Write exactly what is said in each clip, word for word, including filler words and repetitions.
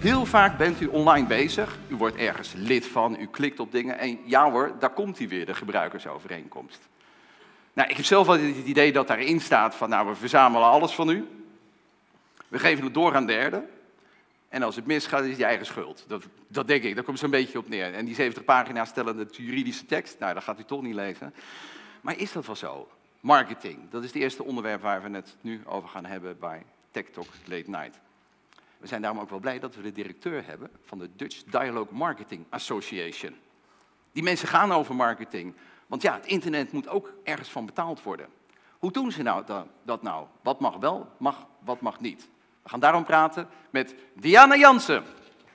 Heel vaak bent u online bezig, u wordt ergens lid van, u klikt op dingen en ja hoor, daar komt hij weer, de gebruikersovereenkomst. Nou, ik heb zelf wel het idee dat daarin staat van, nou, we verzamelen alles van u. We geven het door aan derden. En als het misgaat, is het je eigen schuld. Dat, dat denk ik, daar komt zo'n beetje op neer. En die zeventig pagina's stellen de juridische tekst. Nou, dat gaat u toch niet lezen. Maar is dat wel zo? Marketing, dat is het eerste onderwerp waar we het nu over gaan hebben bij Tech Talk Late Night. We zijn daarom ook wel blij dat we de directeur hebben van de Dutch Dialogue Marketing Association. Die mensen gaan over marketing. Want ja, het internet moet ook ergens van betaald worden. Hoe doen ze nou dat, dat nou? Wat mag wel, mag, wat mag niet? We gaan daarom praten met Diana Jansen.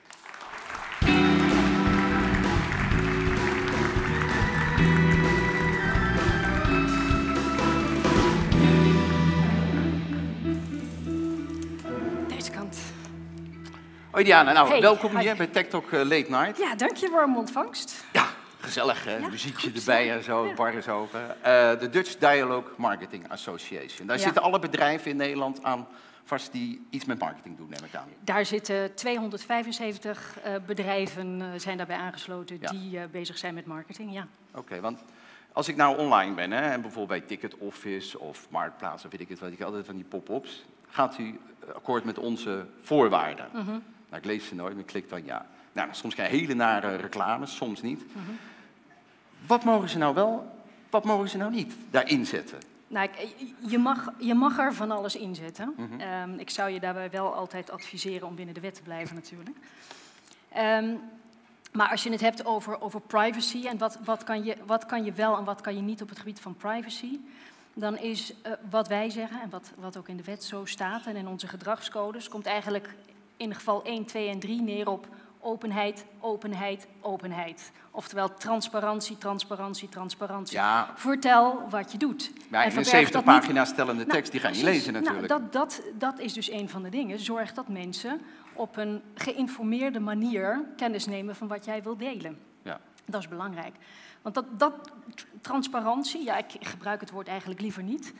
Deze kant. Hoi Diana, nou Hey, welkom hi. hier bij Tech Talk Late Night. Ja, dank je, warme ontvangst. Ja, gezellig hè, Ja, muziekje goed erbij zo. en zo, Ja. het bar is open. Uh, de Dutch Dialogue Marketing Association. Daar Ja. zitten alle bedrijven in Nederland aan vast die iets met marketing doen, neem ik aan. Daar zitten tweehonderdvijfenzeventig uh, bedrijven uh, zijn daarbij aangesloten Ja. die uh, bezig zijn met marketing, ja. Oké, okay, want als ik nou online ben, hè, en bijvoorbeeld bij Ticket Office of Marktplaats, of weet ik het wat, ik altijd van die pop-ups, gaat u akkoord met onze voorwaarden? Mm-hmm. Nou, ik lees ze nooit, maar ik klik dan ja. Nou, soms krijg je hele nare reclames, soms niet. Mm-hmm. Wat mogen ze nou wel, wat mogen ze nou niet daarin zetten? Nou, ik, je, mag, je mag er van alles inzetten. Mm-hmm. Um, ik zou je daarbij wel altijd adviseren om binnen de wet te blijven natuurlijk. Um, maar als je het hebt over, over privacy en wat, wat, kan je, wat kan je wel en wat kan je niet op het gebied van privacy, dan is uh, wat wij zeggen en wat, wat ook in de wet zo staat en in onze gedragscodes, komt eigenlijk in geval één, twee en drie neer op openheid, openheid, openheid. Oftewel transparantie, transparantie, transparantie. Ja. Vertel wat je doet. Ja, en een zeventig dat niet. pagina's stellende Nou, tekst, die ga je niet precies. lezen natuurlijk. Nou, dat, dat, dat is dus een van de dingen. Zorg dat mensen op een geïnformeerde manier kennis nemen van wat jij wil delen. Ja. Dat is belangrijk. Want dat, dat transparantie, ja, ik gebruik het woord eigenlijk liever niet.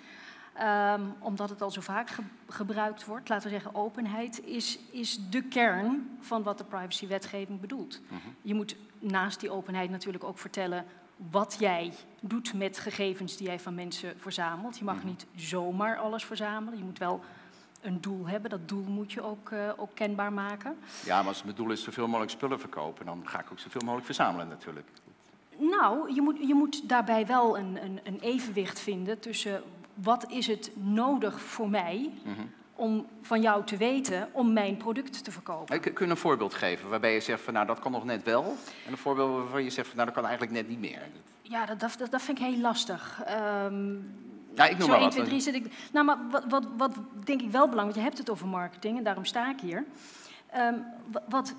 Um, omdat het al zo vaak ge gebruikt wordt, laten we zeggen openheid, is, is de kern van wat de privacywetgeving bedoelt. Mm-hmm. Je moet naast die openheid natuurlijk ook vertellen wat jij doet met gegevens die jij van mensen verzamelt. Je mag Mm-hmm. niet zomaar alles verzamelen, je moet wel een doel hebben. Dat doel moet je ook, uh, ook kenbaar maken. Ja, maar als mijn doel is zoveel mogelijk spullen verkopen, dan ga ik ook zoveel mogelijk verzamelen natuurlijk. Nou, je moet, je moet daarbij wel een, een, een evenwicht vinden tussen wat is het nodig voor mij Mm-hmm. om van jou te weten om mijn product te verkopen. Kun je een voorbeeld geven waarbij je zegt van nou dat kan nog net wel en een voorbeeld waarvan je zegt van nou dat kan eigenlijk net niet meer? Ja, dat, dat, dat vind ik heel lastig. Um, Ja, ik noem zo maar één, wat. twee, drie zit ik. Nou, maar wat, wat, wat denk ik wel belangrijk, want je hebt het over marketing en daarom sta ik hier. Um, wat,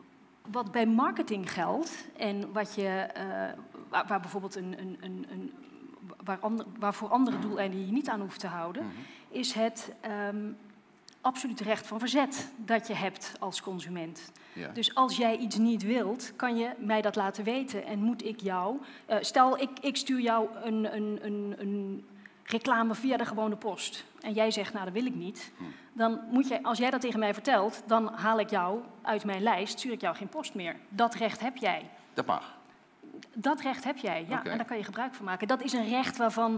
wat bij marketing geldt en wat je, uh, waar, waar bijvoorbeeld een, een, een, een waar, ander, waar voor andere doeleinden je niet aan hoeft te houden, Mm-hmm. is het um, absoluut recht van verzet dat je hebt als consument. Ja. Dus als jij iets niet wilt, kan je mij dat laten weten en moet ik jou... Uh, stel, ik, ik stuur jou een, een, een, een reclame via de gewone post en jij zegt, nou dat wil ik niet. Hmm. Dan moet jij, als jij dat tegen mij vertelt, dan haal ik jou uit mijn lijst, stuur ik jou geen post meer. Dat recht heb jij. Dat mag. Dat recht heb jij, ja. Okay. En daar kan je gebruik van maken. Dat is een recht waarvan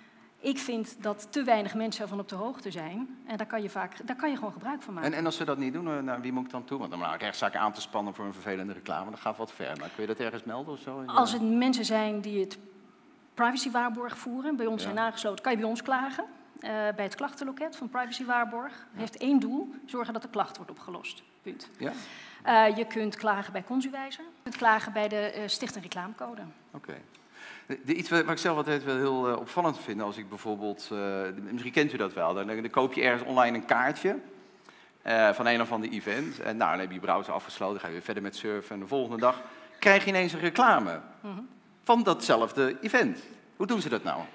ik vind dat te weinig mensen ervan op de hoogte zijn. En daar kan je, vaak, daar kan je gewoon gebruik van maken. En, en als ze dat niet doen, naar wie moet ik dan toe? Want om nou een rechtszaak aan te spannen voor een vervelende reclame, dat gaat wat ver. Maar kun je dat ergens melden of zo? Als het mensen zijn die het privacywaarborg voeren, bij ons Ja. zijn aangesloten, kan je bij ons klagen. Uh, bij het klachtenloket van privacywaarborg. Ja. Heeft één doel, zorgen dat de klacht wordt opgelost. Punt. Ja? Uh, je kunt klagen bij Consuwijzer. Je kunt klagen bij de uh, Stichting Reclamecode. Oké. Okay. Iets wat ik zelf altijd wel heel uh, opvallend vind, als ik bijvoorbeeld, uh, misschien kent u dat wel, dan, dan koop je ergens online een kaartje uh, van een of ander event. En nou, dan heb je je browser afgesloten, dan ga je weer verder met surfen en de volgende dag krijg je ineens een reclame Mm-hmm. van datzelfde event. Hoe doen ze dat nou?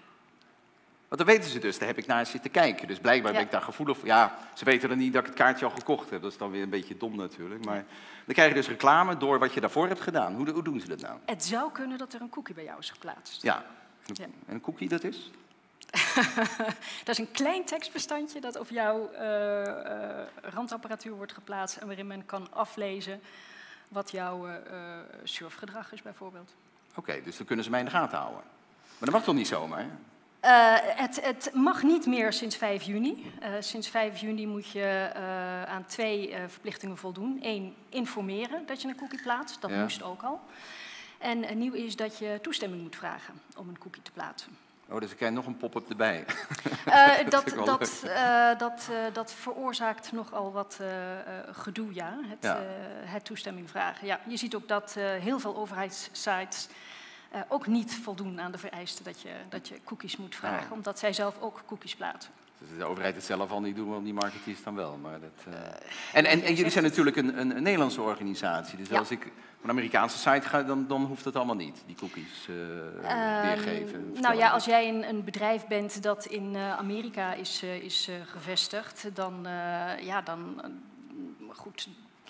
Want dan weten ze dus, daar heb ik naar zitten kijken. Dus blijkbaar ja. ben ik daar gevoelig voor. Ja, ze weten dan niet dat ik het kaartje al gekocht heb. Dat is dan weer een beetje dom natuurlijk. Maar dan krijg je dus reclame door wat je daarvoor hebt gedaan. Hoe, hoe doen ze dat nou? Het zou kunnen dat er een cookie bij jou is geplaatst. Ja. Ja. En een cookie dat is? Dat is een klein tekstbestandje dat op jouw uh, uh, randapparatuur wordt geplaatst en waarin men kan aflezen wat jouw uh, surfgedrag is bijvoorbeeld. Oké, okay, dus dan kunnen ze mij in de gaten houden. Maar dat mag toch niet zomaar? Hè? Uh, het, het mag niet meer sinds vijf juni. Uh, sinds vijf juni moet je uh, aan twee uh, verplichtingen voldoen. Eén, informeren dat je een cookie plaatst. Dat ja. moest ook al. En uh, nieuw is dat je toestemming moet vragen om een cookie te plaatsen. Oh, dus ik krijg nog een pop-up erbij. Uh, dat, dat, uh, dat, uh, dat veroorzaakt nogal wat uh, uh, gedoe, ja. Het, ja. Uh, het toestemming vragen. Ja, je ziet ook dat uh, heel veel overheidssites uh, ook niet voldoen aan de vereisten dat je, dat je cookies moet vragen. Ja. Omdat zij zelf ook cookies plaatsen. Dus de overheid het zelf al niet doen, want die marketeers dan wel. Maar dat, uh... en, en, en jullie zijn natuurlijk een, een, een Nederlandse organisatie. Dus ja. als ik op een Amerikaanse site ga, dan, dan hoeft het allemaal niet, die cookies uh, uh, weergeven. Nou ja, als jij een, een bedrijf bent dat in uh, Amerika is, uh, is uh, gevestigd, dan, uh, ja, dan, uh, goed.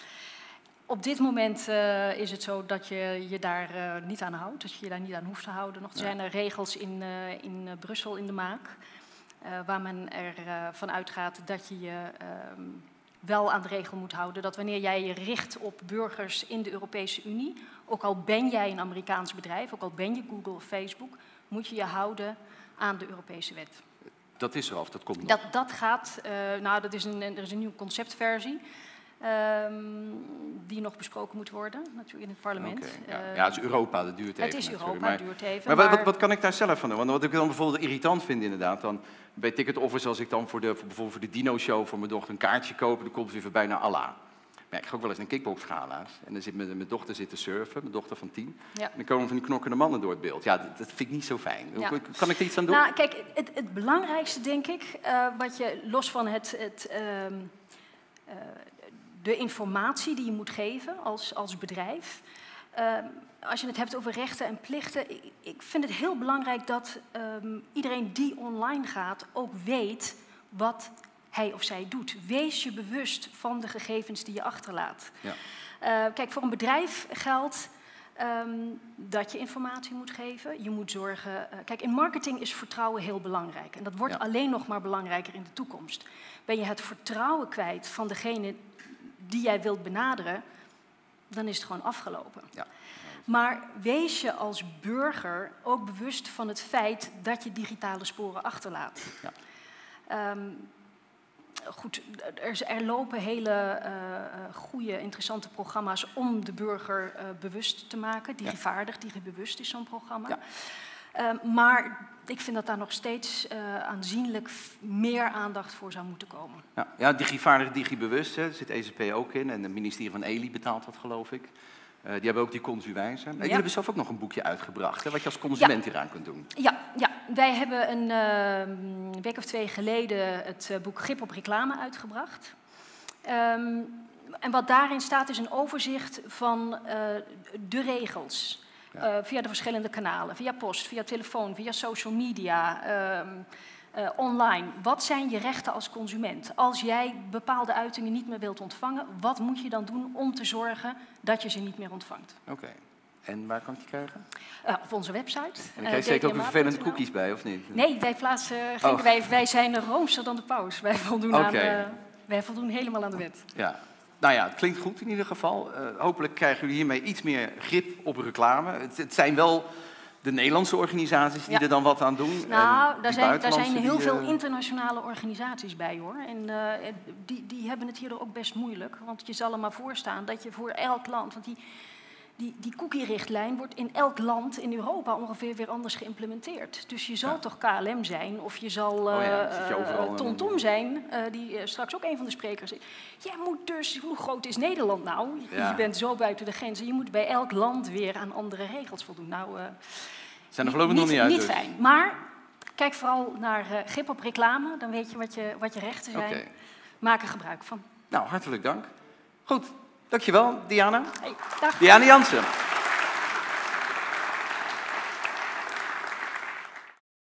Op dit moment uh, is het zo dat je je daar uh, niet aan houdt, dat je je daar niet aan hoeft te houden. Nog ja. zijn er regels in, uh, in uh, Brussel in de maak, uh, waar men ervan uh, van uitgaat dat je je uh, wel aan de regel moet houden dat wanneer jij je richt op burgers in de Europese Unie, ook al ben jij een Amerikaans bedrijf, ook al ben je Google of Facebook, moet je je houden aan de Europese wet. Dat is er of dat komt nog? Dat, dat gaat, uh, nou dat is een, er is een nieuwe conceptversie. Um, die nog besproken moet worden, natuurlijk in het parlement. Okay, ja. Uh, ja, het is Europa, dat duurt even. Het is Europa, maar, het duurt even. Maar, maar wat, wat kan ik daar zelf van doen? Want wat ik dan bijvoorbeeld irritant vind inderdaad, dan bij Ticket Office, als ik dan voor de, voor, bijvoorbeeld voor de Dino-show voor mijn dochter een kaartje koop, dan komt het weer voorbij naar Allah. Maar ik ga ook wel eens naar kickboxgala's en dan zit mijn, mijn dochter zit te surfen, mijn dochter van tien. Ja. En dan komen van die knokkende mannen door het beeld. Ja, dat, dat vind ik niet zo fijn. Ja. Kan ik er iets aan doen? Nou, kijk, het, het belangrijkste denk ik, uh, wat je los van het... het um, uh, de informatie die je moet geven als, als bedrijf. Uh, als je het hebt over rechten en plichten, ik, ik vind het heel belangrijk dat um, iedereen die online gaat ook weet wat hij of zij doet. Wees je bewust van de gegevens die je achterlaat. Ja. Uh, kijk, voor een bedrijf geldt um, dat je informatie moet geven. Je moet zorgen... Uh, kijk, in marketing is vertrouwen heel belangrijk. En dat wordt ja. alleen nog maar belangrijker in de toekomst. Ben je het vertrouwen kwijt van degene die jij wilt benaderen, dan is het gewoon afgelopen. Ja. Maar wees je als burger ook bewust van het feit dat je digitale sporen achterlaat. Ja. Um, goed, er, er lopen hele uh, goede, interessante programma's om de burger uh, bewust te maken. Digivaardig, digibewust is zo'n programma. Ja. Uh, maar ik vind dat daar nog steeds uh, aanzienlijk meer aandacht voor zou moeten komen. Ja, ja digivaardig, digibewust, hè, daar zit E C P ook in. En het ministerie van Elie betaalt dat, geloof ik. Uh, die hebben ook die consuwijzer. Ja. Jullie hebben zelf ook nog een boekje uitgebracht, hè, wat je als consument ja. hieraan kunt doen. Ja, ja. Wij hebben een uh, week of twee geleden het uh, boek Grip op Reclame uitgebracht. Um, en wat daarin staat is een overzicht van uh, de regels. Ja. Uh, via de verschillende kanalen, via post, via telefoon, via social media, uh, uh, online. Wat zijn je rechten als consument? Als jij bepaalde uitingen niet meer wilt ontvangen, wat moet je dan doen om te zorgen dat je ze niet meer ontvangt? Oké. Okay. En waar kan ik die krijgen? Uh, op onze website. En dan krijg je zeker ook vervelende cookies bij, of niet? Nee, wij, plaatsen, geen, oh. wij, wij zijn roomser dan de paus. Wij voldoen, okay. aan, uh, wij voldoen helemaal aan de wet. Ja. Nou ja, het klinkt goed in ieder geval. Uh, hopelijk krijgen jullie hiermee iets meer grip op reclame. Het, het zijn wel de Nederlandse organisaties die ja. er dan wat aan doen. Nou, daar zijn, daar zijn heel die, veel uh... internationale organisaties bij, hoor. En uh, die, die hebben het hier ook best moeilijk. Want je zal er maar voor staan dat je voor elk land... Want die, die, die cookie-richtlijn wordt in elk land in Europa ongeveer weer anders geïmplementeerd. Dus je zal ja. toch K L M zijn of je zal uh, oh ja, TomTom zijn, uh, die uh, straks ook een van de sprekers is. Jij moet dus, hoe groot is Nederland nou? Ja. Je bent zo buiten de grenzen. Je moet bij elk land weer aan andere regels voldoen. Nou, uh, zijn er voorlopig nog niet uit. Niet dus. fijn. Maar kijk vooral naar uh, Grip op Reclame. Dan weet je wat je, wat je rechten zijn. Okay. Maak er gebruik van. Nou, hartelijk dank. Goed. Dankjewel, Diana. Hey, dag. Diana Jansen.